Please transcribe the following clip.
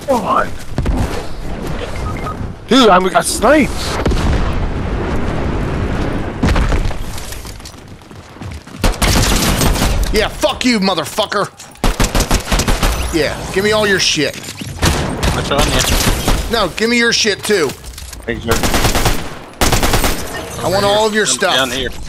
on. Dude, we got sniped. Yeah, fuck you, motherfucker. Yeah, give me all your shit. What's on you? No, give me your shit too. Thanks, sir. I want all of your stuff. Down here.